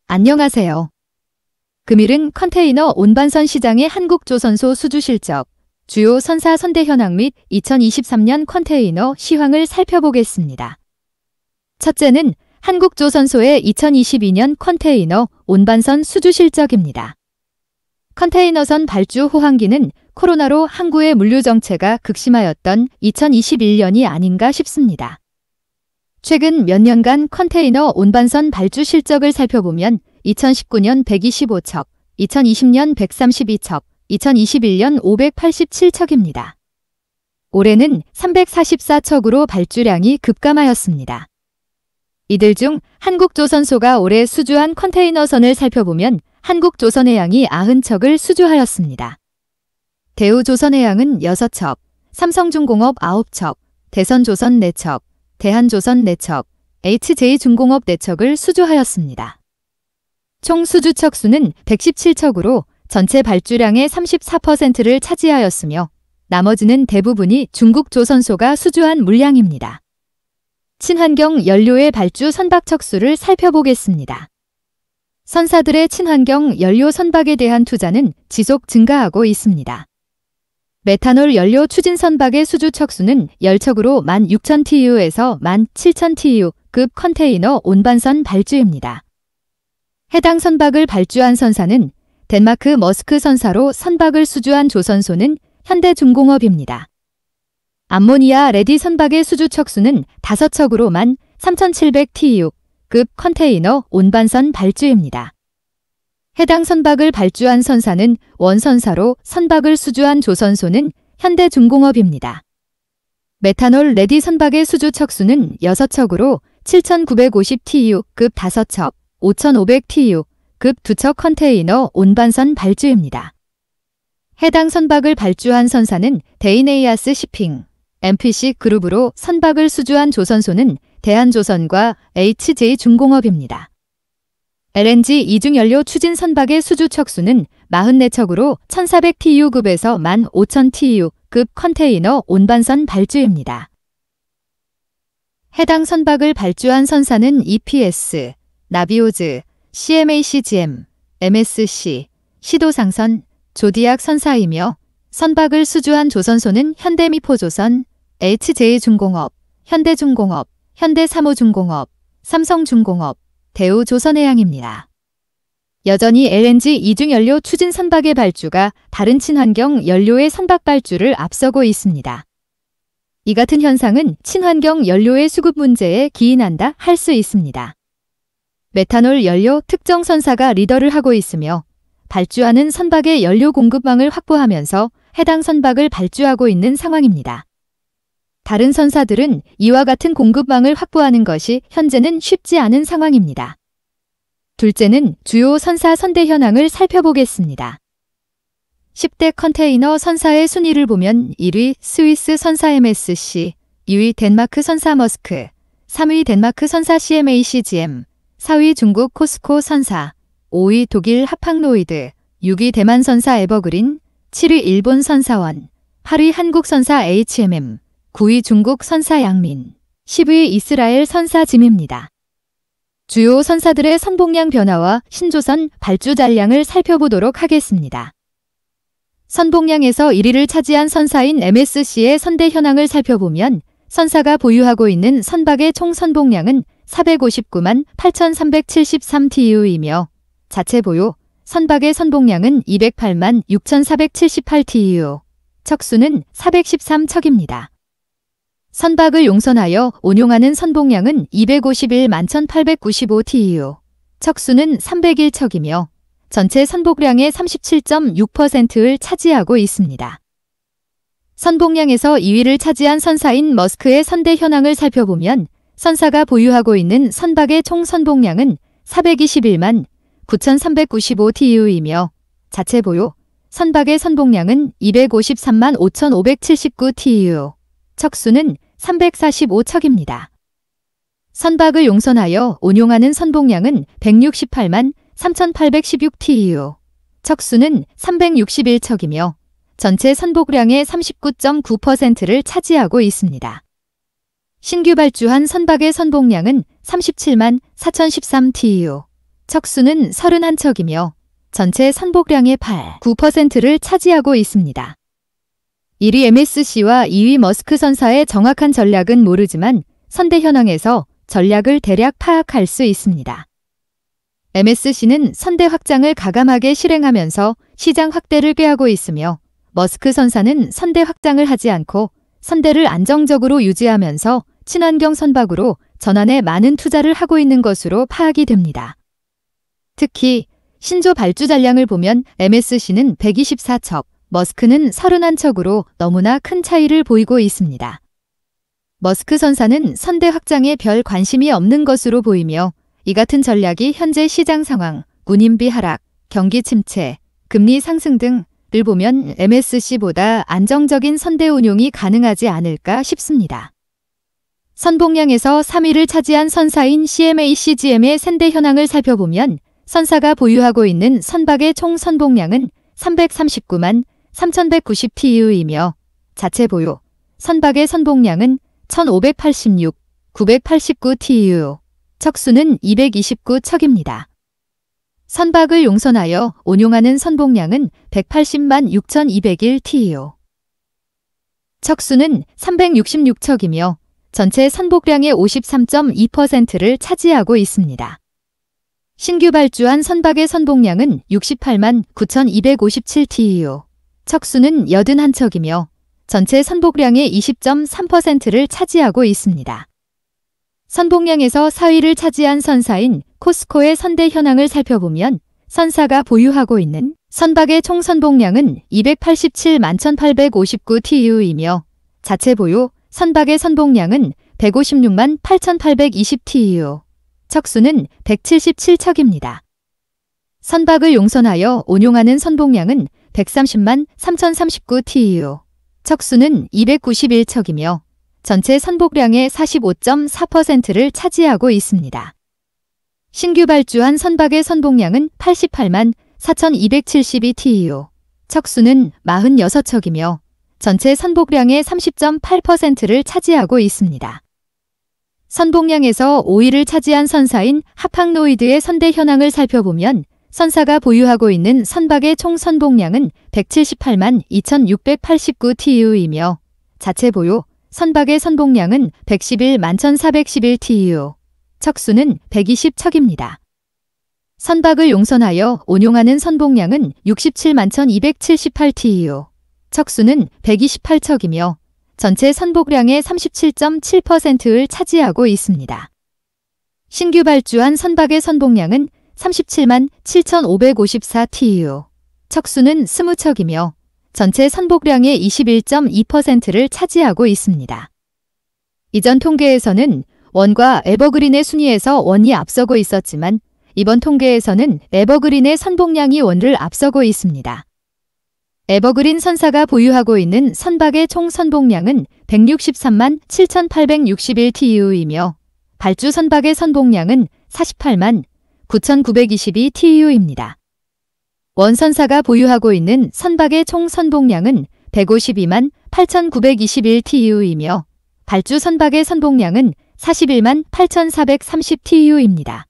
안녕하세요. 금일은 컨테이너 온반선 시장의 한국조선소 수주 실적, 주요 선사 선대 현황 및 2023년 컨테이너 시황을 살펴보겠습니다. 첫째는 한국조선소의 2022년 컨테이너 온반선 수주 실적입니다. 컨테이너선 발주 호황기는 코로나로 항구의 물류 정체가 극심하였던 2021년이 아닌가 싶습니다. 최근 몇 년간 컨테이너 온반선 발주 실적을 살펴보면 2019년 125척, 2020년 132척, 2021년 587척입니다. 올해는 344척으로 발주량이 급감하였습니다. 이들 중 한국조선소가 올해 수주한 컨테이너선을 살펴보면 한국조선해양이 90척을 수주하였습니다. 대우조선해양은 6척, 삼성중공업 9척, 대선조선 4척, 대한조선 4척, HJ중공업 4척을 수주하였습니다. 총 수주척 수는 117척으로 전체 발주량의 34%를 차지하였으며 나머지는 대부분이 중국조선소가 수주한 물량입니다. 친환경 연료의 발주 선박 척수를 살펴보겠습니다. 선사들의 친환경 연료 선박에 대한 투자는 지속 증가하고 있습니다. 메탄올 연료 추진 선박의 수주 척수는 10척으로 16,000TU에서 17,000TU급 컨테이너 온반선 발주입니다. 해당 선박을 발주한 선사는 덴마크 머스크 선사로 선박을 수주한 조선소는 현대중공업입니다. 암모니아 레디 선박의 수주 척수는 5척으로 13,700TU급 컨테이너 온반선 발주입니다. 해당 선박을 발주한 선사는 원선사로 선박을 수주한 조선소는 현대중공업입니다. 메탄올 레디 선박의 수주 척수는 6척으로 7,950TU급 5척, 5,500TU급 2척 컨테이너 온반선 발주입니다. 해당 선박을 발주한 선사는 데이네이아스 시핑, MPC 그룹으로 선박을 수주한 조선소는 대한조선과 HJ중공업입니다. LNG 이중연료 추진 선박의 수주 척수는 44척으로 1,400TU급에서 15,000TU급 컨테이너 온반선 발주입니다. 해당 선박을 발주한 선사는 EPS, 나비오즈, CMACGM, MSC, 시도상선, 조디악 선사이며 선박을 수주한 조선소는 현대미포조선, HJ중공업, 현대중공업, 현대사모중공업, 삼성중공업, 대우조선해양입니다. 여전히 LNG 이중연료 추진 선박의 발주가 다른 친환경 연료의 선박 발주를 앞서고 있습니다. 이 같은 현상은 친환경 연료의 수급 문제에 기인한다 할 수 있습니다. 메탄올 연료 특정 선사가 리더를 하고 있으며 발주하는 선박의 연료 공급망을 확보하면서 해당 선박을 발주하고 있는 상황입니다. 다른 선사들은 이와 같은 공급망을 확보하는 것이 현재는 쉽지 않은 상황입니다. 둘째는 주요 선사 선대 현황을 살펴보겠습니다. 10대 컨테이너 선사의 순위를 보면 1위 스위스 선사 MSC, 2위 덴마크 선사 머스크, 3위 덴마크 선사 CMACGM, 4위 중국 코스코 선사, 5위 독일 하팡로이드, 6위 대만 선사 에버그린, 7위 일본 선사원, 8위 한국 선사 HMM, 9위 중국 선사 양민, 10위 이스라엘 선사 짐입니다. 주요 선사들의 선봉량 변화와 신조선 발주 잔량을 살펴보도록 하겠습니다. 선봉량에서 1위를 차지한 선사인 MSC의 선대 현황을 살펴보면 선사가 보유하고 있는 선박의 총 선봉량은 459만 8,373TU이며 자체 보유 선박의 선봉량은 208만 6,478TU, 척수는 413척입니다. 선박을 용선하여 운용하는 선봉량은 251만 1,895TU, 척수는 301척이며 전체 선봉량의 37.6%를 차지하고 있습니다. 선봉량에서 2위를 차지한 선사인 머스크의 선대 현황을 살펴보면 선사가 보유하고 있는 선박의 총 선봉량은 421만 9,395TU이며 자체 보유 선박의 선봉량은 253만 5,579TU, 척수는 345척입니다. 선박을 용선하여 운용하는 선봉량은 168만 3,816TU, 척수는 361척이며 전체 선봉량의 39.9%를 차지하고 있습니다. 신규 발주한 선박의 선봉량은 37만 4,013TU, 척수는 31척이며 전체 선복량의 9%를 차지하고 있습니다. 1위 MSC와 2위 머스크 선사의 정확한 전략은 모르지만 선대 현황에서 전략을 대략 파악할 수 있습니다. MSC는 선대 확장을 가감하게 실행하면서 시장 확대를 꾀하고 있으며 머스크 선사는 선대 확장을 하지 않고 선대를 안정적으로 유지하면서 친환경 선박으로 전환에 많은 투자를 하고 있는 것으로 파악이 됩니다. 특히 신조 발주 잔량을 보면 MSC는 124척, 머스크는 31척으로 너무나 큰 차이를 보이고 있습니다. 머스크 선사는 선대 확장에 별 관심이 없는 것으로 보이며 이 같은 전략이 현재 시장 상황, 운임비 하락, 경기 침체, 금리 상승 등을 보면 MSC보다 안정적인 선대 운용이 가능하지 않을까 싶습니다. 선복량에서 3위를 차지한 선사인 CMA-CGM의 선대 현황을 살펴보면 선사가 보유하고 있는 선박의 총 선복량은 339만 3,190TEU이며 자체 보유 선박의 선복량은 1,586, 989TEU, 척수는 229척입니다. 선박을 용선하여 운용하는 선복량은 180만 6,201TEU. 척수는 366척이며 전체 선복량의 53.2%를 차지하고 있습니다. 신규 발주한 선박의 선복량은 68만 9,257TEU, 척수는 81척이며 전체 선복량의 20.3%를 차지하고 있습니다. 선복량에서 4위를 차지한 선사인 코스코의 선대 현황을 살펴보면 선사가 보유하고 있는 선박의 총 선복량은 287만 1,859TEU이며 자체 보유 선박의 선복량은 156만 8,820TEU, 척수는 177척입니다. 선박을 용선하여 운용하는 선복량은 130만 3,039TEU, 척수는 291척이며 전체 선복량의 45.4%를 차지하고 있습니다. 신규 발주한 선박의 선복량은 88만 4,272TEU, 척수는 46척이며 전체 선복량의 30.8%를 차지하고 있습니다. 선복량에서 5위를 차지한 선사인 하팡로이드의 선대 현황을 살펴보면 선사가 보유하고 있는 선박의 총 선복량은 178만 2,689TEU이며 자체 보유 선박의 선복량은 111만 1,411TEU, 척수는 120척입니다. 선박을 용선하여 운용하는 선복량은 67만 1,278TEU, 척수는 128척이며 전체 선복량의 37.7%를 차지하고 있습니다. 신규 발주한 선박의 선복량은 37만 7,554TEU, 척수는 20척이며 전체 선복량의 21.2%를 차지하고 있습니다. 이전 통계에서는 원과 에버그린의 순위에서 원이 앞서고 있었지만 이번 통계에서는 에버그린의 선복량이 원을 앞서고 있습니다. 에버그린 선사가 보유하고 있는 선박의 총 선복량은 163만 7,861TEU이며 발주 선박의 선복량은 48만 9,922TEU입니다. 원선사가 보유하고 있는 선박의 총 선복량은 152만 8,921TEU이며 발주 선박의 선복량은 41만 8,430TEU입니다.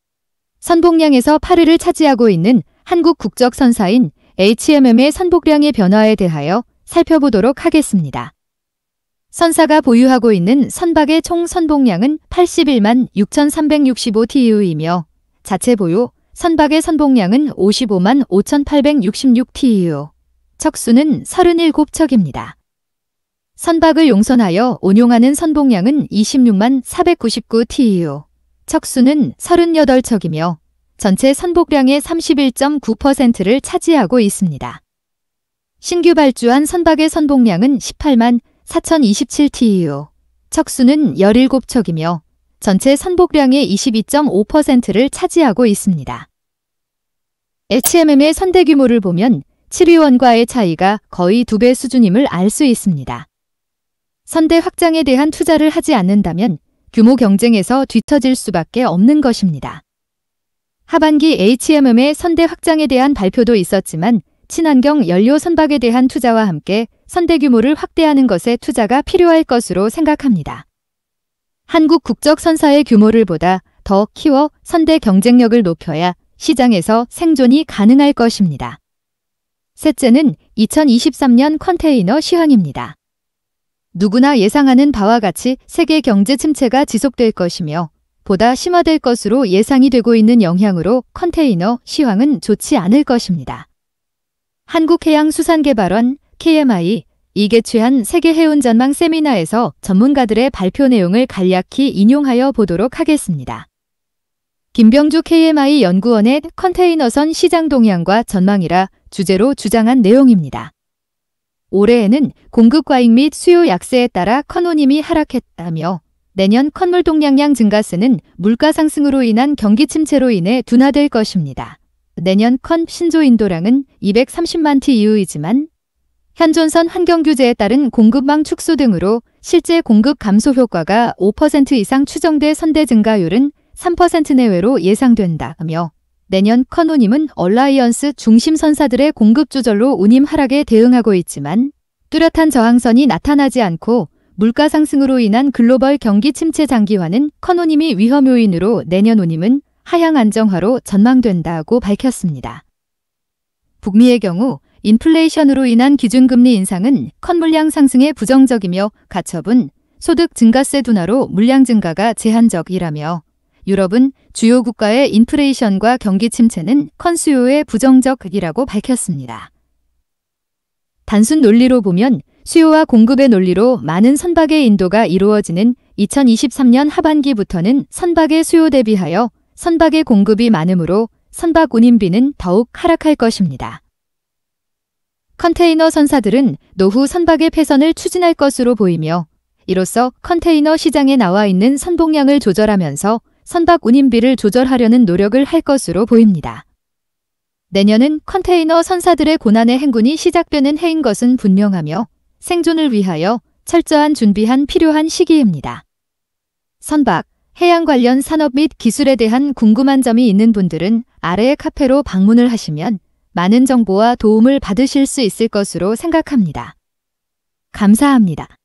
선복량에서 8위를 차지하고 있는 한국 국적 선사인 HMM의 선복량의 변화에 대하여 살펴보도록 하겠습니다. 선사가 보유하고 있는 선박의 총 선복량은 81만 6,365TEU이며 자체 보유 선박의 선복량은 55만 5,866TEU, 척수는 37척입니다. 선박을 용선하여 운용하는 선복량은 26만 499TEU, 척수는 38척이며 전체 선복량의 31.9%를 차지하고 있습니다. 신규 발주한 선박의 선복량은 18만 4,027TEU, 척수는 17척이며 전체 선복량의 22.5%를 차지하고 있습니다. HMM의 선대 규모를 보면 7위원과의 차이가 거의 2배 수준임을 알 수 있습니다. 선대 확장에 대한 투자를 하지 않는다면 규모 경쟁에서 뒤처질 수밖에 없는 것입니다. 하반기 HMM의 선대 확장에 대한 발표도 있었지만 친환경 연료 선박에 대한 투자와 함께 선대 규모를 확대하는 것에 투자가 필요할 것으로 생각합니다. 한국 국적 선사의 규모를 보다 더 키워 선대 경쟁력을 높여야 시장에서 생존이 가능할 것입니다. 셋째는 2023년 컨테이너 시황입니다. 누구나 예상하는 바와 같이 세계 경제 침체가 지속될 것이며 보다 심화될 것으로 예상이 되고 있는 영향으로 컨테이너 시황은 좋지 않을 것입니다. 한국해양수산개발원 KMI 이계취한 세계해운전망 세미나에서 전문가들의 발표 내용을 간략히 인용하여 보도록 하겠습니다. 김병주 KMI 연구원의 컨테이너선 시장 동향과 전망이라 주제로 주장한 내용입니다. 올해에는 공급 과잉 및 수요 약세에 따라 컨오님이 하락했다며 내년 컨물 동량량 증가세는 물가 상승으로 인한 경기 침체로 인해 둔화될 것입니다. 내년 컨 신조 인도량은 230만 티 이후이지만 현존선 환경 규제에 따른 공급망 축소 등으로 실제 공급 감소 효과가 5% 이상 추정돼 선대 증가율은 3% 내외로 예상된다며 내년 컨오님은 얼라이언스 중심 선사들의 공급 조절로 운임 하락에 대응하고 있지만 뚜렷한 저항선이 나타나지 않고 물가 상승으로 인한 글로벌 경기 침체 장기화는 컨오님이 위험 요인으로 내년 운임은 하향 안정화로 전망된다고 밝혔습니다. 북미의 경우 인플레이션으로 인한 기준금리 인상은 컨 물량 상승에 부정적이며 가처분, 소득 증가세 둔화로 물량 증가가 제한적이라며 유럽은 주요 국가의 인플레이션과 경기 침체는 컨 수요에 부정적이라고 밝혔습니다. 단순 논리로 보면 수요와 공급의 논리로 많은 선박의 인도가 이루어지는 2023년 하반기부터는 선박의 수요 대비하여 선박의 공급이 많으므로 선박 운임비는 더욱 하락할 것입니다. 컨테이너 선사들은 노후 선박의 폐선을 추진할 것으로 보이며 이로써 컨테이너 시장에 나와 있는 선봉량을 조절하면서 선박 운임비를 조절하려는 노력을 할 것으로 보입니다. 내년은 컨테이너 선사들의 고난의 행군이 시작되는 해인 것은 분명하며 생존을 위하여 철저한 준비한 필요한 시기입니다. 선박, 해양 관련 산업 및 기술에 대한 궁금한 점이 있는 분들은 아래의 카페로 방문을 하시면 많은 정보와 도움을 받으실 수 있을 것으로 생각합니다. 감사합니다.